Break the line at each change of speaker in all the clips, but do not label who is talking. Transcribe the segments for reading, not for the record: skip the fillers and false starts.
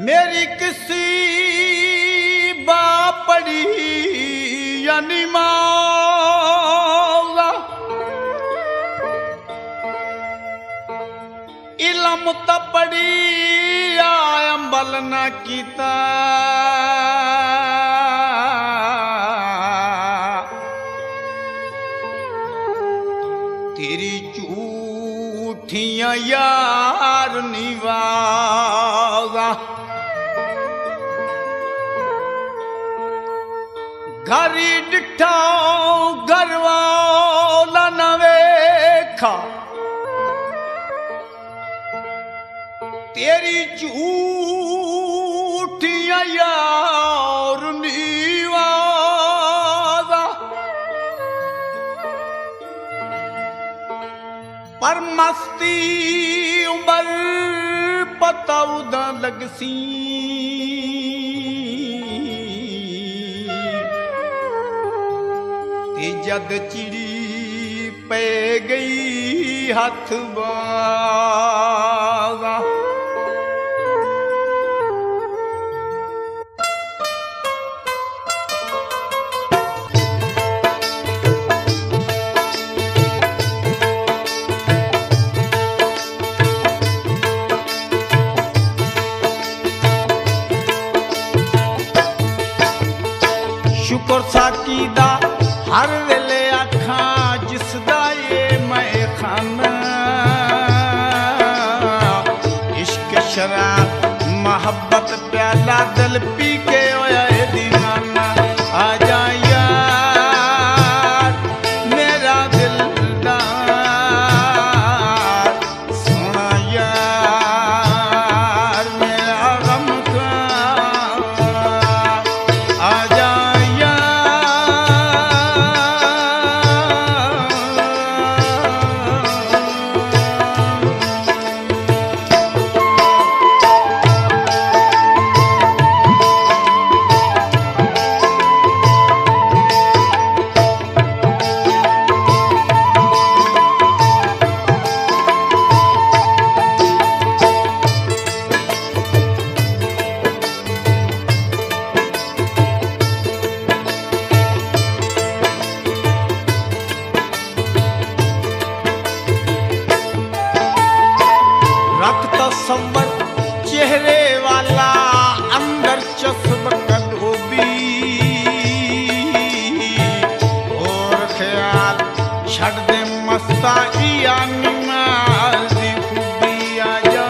मेरी किसी बापड़ी यानी मौला इलम तपड़ी अमल न कीता तेरी झूठियां यार निवाजा घरी डिठा घरवाला न वेखा तेरी झूठियां यार निवाजा पर मस्ती उमर पता उदा लगसी ते जद चिड़ी पे गई हथ बागा शुक्र साकी दा हर वेले आखा जिसदा ये मैं खाना इश्क शराब मोहब्बत प्याला दिल पी के होया दीवाना आ जा यार मेरा दिलदार सोना यार मेरा गम का आ जा तसव्वुर चेहरे वाला अंदर चस्प कदोबी और ख्याल छड़ दे मस्ताई निमाज़ी खूबी आ जा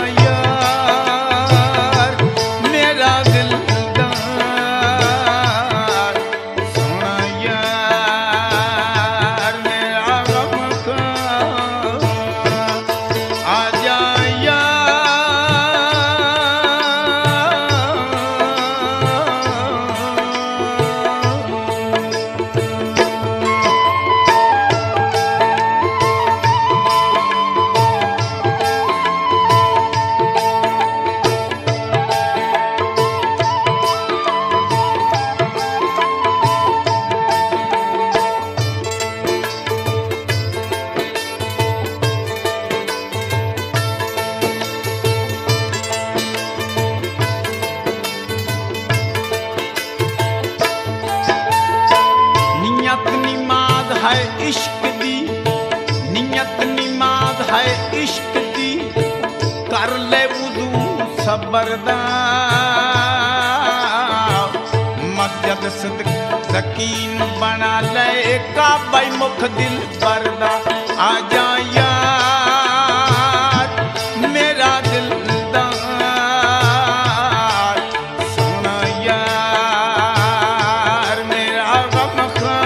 यार मेरा दिलदार सोना यार मेरा गम का आ जा इश्क दी नियत निमाज है इश्क दी कर ले वुजू सबरदा मस्जिद सदक सकीन बना ले काबा मुख दिल परदा आ जा यार मेरा दिलदार सोना यार मेरा गम खा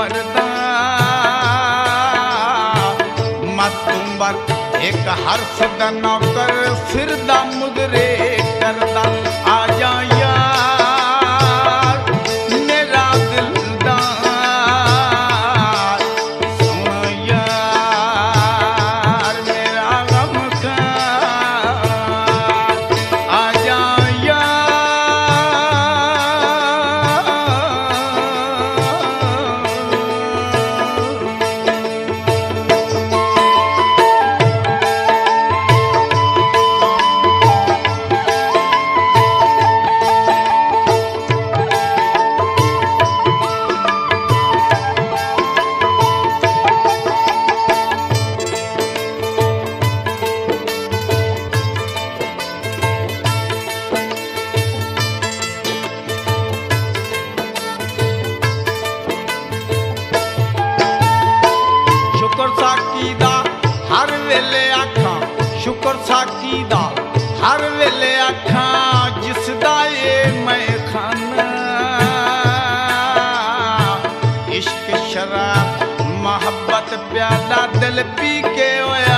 करदा मस्तुंबर एक हर्ष दा नौकर सिर दा मुदरे करदा आ जा यार मेरा दिलदार सुन यार मेरा गमखार आ जा शुक्र साकी दा हर वेले आखा जिसदा ये मैं खाना इश्क शराब मोहब्बत प्याला दिल पी के ओए